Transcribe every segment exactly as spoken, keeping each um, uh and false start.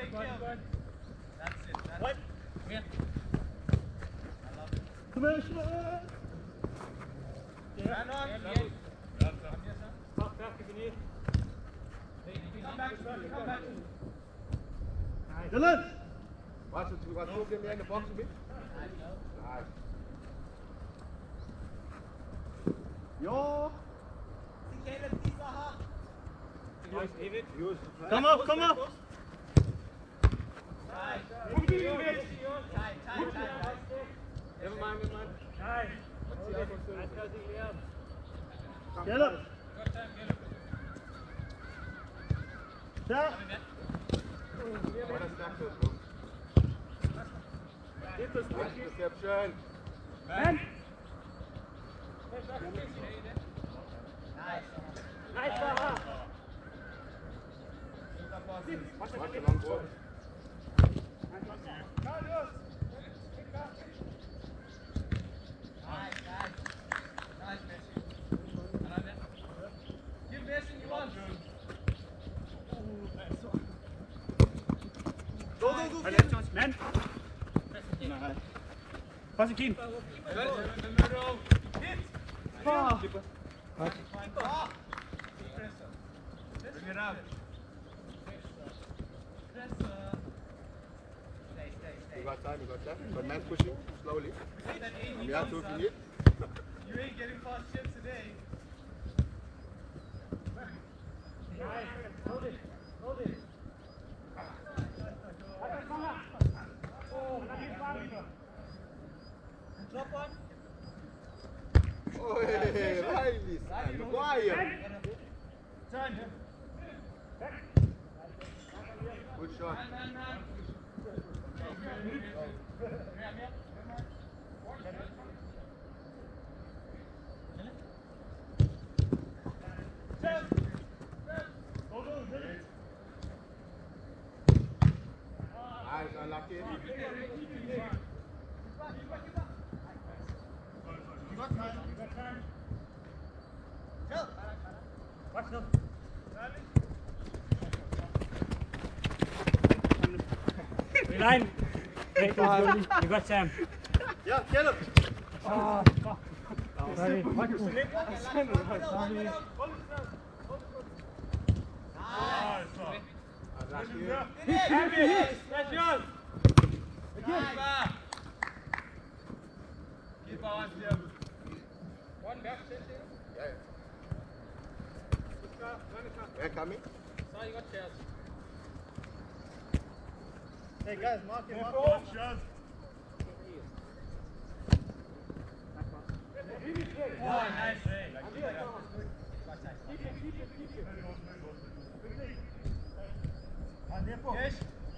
That's it. What? Yeah. I love it. Commercial! Man on. Come back if you need. Come back, come back. Dylan! Watch it, we got two of them there in the box a bit. Nice. Yo! Nice, David. Come up, come up! Never mind, never mind. Get up! Stop! What a step to bro. Nice reception. Man! Nice. Nice, Baba! Watch the long ball. Nice, nice. Nice, Messi. Give Messi you want. Go, go, go! Man! Pass it, Keen! Ah! Bring it up. Stay, stay, We stay. got time, we got time. But man's pushing slowly. And we have to if you need. You ain't getting fast shit today. Hold it! Hold it! Drop one. Oh, hey, Riley. Maguire. Turn. Good shot. Man, man, man. Nice, unlucky. You got time. You got time. Go. Watch them! Line! Wait, you got Sam. Yeah, get him. Oh, sorry. What? Nice. Unlucky. That's yours! Keeper. Keeper on him. One back, Yeah. They're coming. So you got chairs. Hey guys, mark him up. Oh, nice. Yes.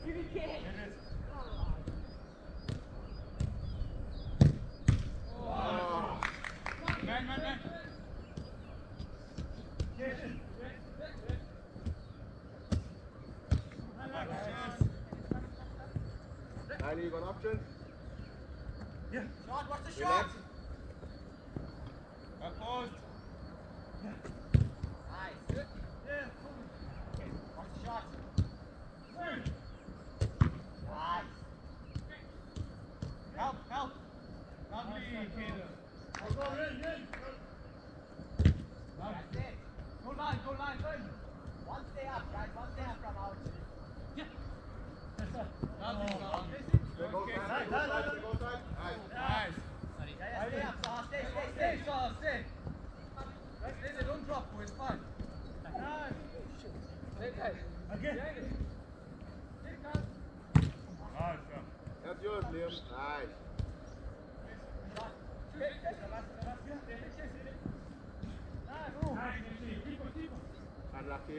Oh. Man, man, man. Riley, you got options? Yeah. Shot, what's the Relax. shot? Opposed. Nice. Yeah. What's the shot? Nice. Help, help. Lovely, Kaden. Go, go, in, in. That's it. Go line, go line, go. One stay up, guys. One stay up from out. Yeah. That's up. Lovely, Oh. Tom. They go Okay. side, they go side, they go side. Nice. Nice. Sorry. Yeah, yeah, stay up, Saw. Stay, stay, stay, Saw. Stay. Stay there, don't drop, boys. It's fine. Nice. Stay, guys. Again. Stay, guys. That's yours, Liam. Nice. Shot. Stay, stay, stay, stay, stay, stay, stay. Nice. Unlucky.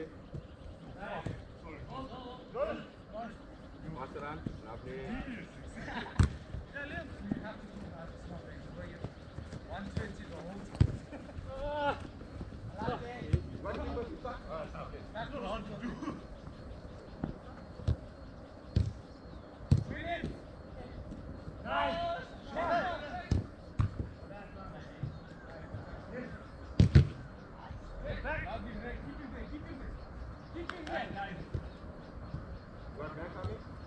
Good. Masteran. Lovely. Yeah, Liam. You have to do that. It's not very good. Where you- one twenty the whole time. Ah. Lovely. What keeper is that? Back to round two. Win it. Nice. Lovely, Ray. Keep it there, keep it there. Keep it there. got back on me?